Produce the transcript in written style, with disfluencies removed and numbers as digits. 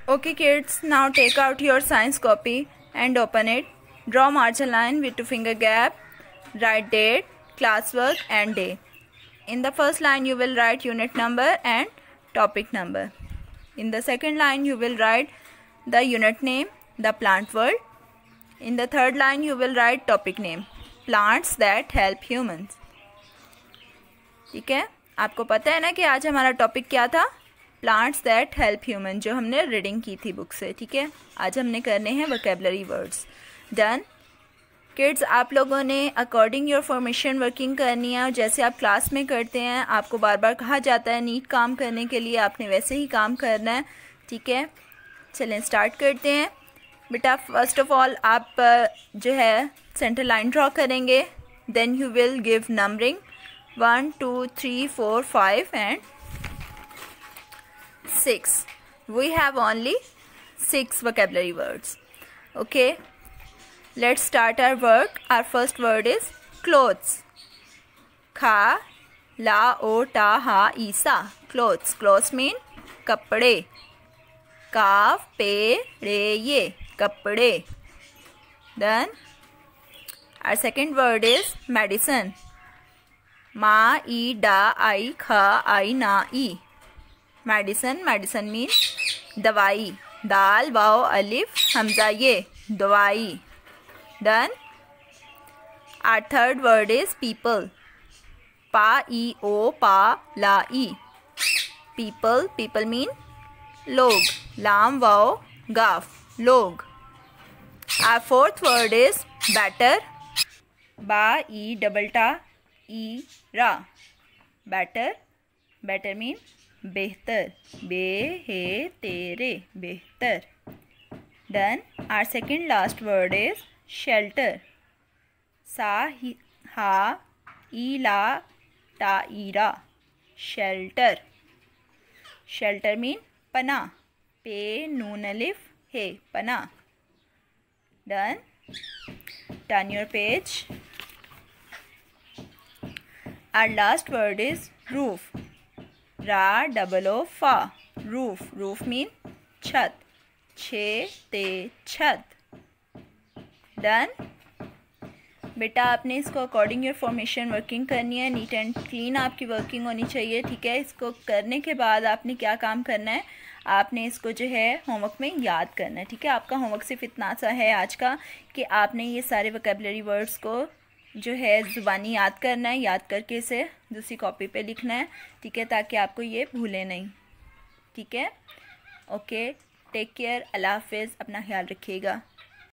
Okay kids, now take out your science copy and open it. Draw margin line with 2-finger gap. Write date, classwork and day. In the first line you will write unit number and topic number. In the second line you will write the unit name, the plant word. In the third line you will write topic name, plants that help humans. ठीक है, आपको पता है ना कि आज हमारा topic क्या था? प्लांट्स दैट हेल्प ह्यूमन, जो हमने रीडिंग की थी बुक से. ठीक है, आज हमने करने हैं वोकैबुलरी वर्ड्स. डन किड्स, आप लोगों ने अकॉर्डिंग योर फॉर्मेशन वर्किंग करनी है. और जैसे आप क्लास में करते हैं, आपको बार बार कहा जाता है नीट काम करने के लिए, आपने वैसे ही काम करना है. ठीक है, चलें स्टार्ट करते हैं. बेटा फर्स्ट ऑफ ऑल आप जो है सेंटर लाइन ड्रॉ करेंगे. Then you will give numbering 1 2 3 4 5 and 6. We have only 6 vocabulary words. Okay, let's start our work. Our first word is clothes. Kha la o ta ha isa. Clothes. Clothes mean kapde. Kaaf pe re ye kapde. Then our second word is medicine. Ma I da I kha I na I. Medicine. Medicine mean दवाई. दाल वाओ अलिफ हमजा ये दवाई. Done. Our third word is people. पा ई ओ पा ला ई. पीपल. पीपल मीन लोग. लाम वाओ गाफ लोग. Our fourth word is better. बा ई डबल टा ई रा. बैटर. बैटर मीन बेहतर. बे हे तेरे बेहतर. Done. Our second last word is shelter. सा ही हा ई ला टा ई रा. शेल्टर. शेल्टर मीन पना. पे नून अलिफ हे पना. Done. Turn your page. Our last word is roof. रा डबल ओ फा. रूफ. रूफ मीन छत. छे ते छत. डन. बेटा आपने इसको अकॉर्डिंग योर फॉर्मेशन वर्किंग करनी है. नीट एंड क्लीन आपकी वर्किंग होनी चाहिए. ठीक है, इसको करने के बाद आपने क्या काम करना है, आपने इसको जो है होमवर्क में याद करना है. ठीक है, आपका होमवर्क सिर्फ इतना सा है आज का कि आपने ये सारे वोकैबुलरी वर्ड्स को जो है ज़ुबानी याद करना है. याद करके इसे दूसरी कॉपी पे लिखना है. ठीक है, ताकि आपको ये भूले नहीं. ठीक है, ओके, टेक केयर. अल्लाह हाफिज़. अपना ख्याल रखिएगा.